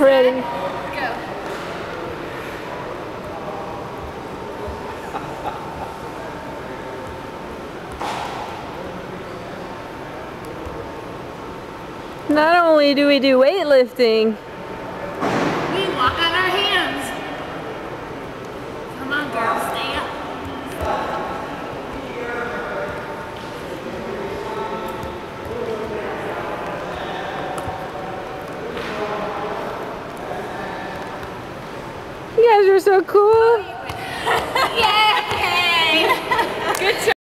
Ready. Go. Not only do we do weightlifting, we walk on our hands. Come on, girl, stay up. you guys are so cool.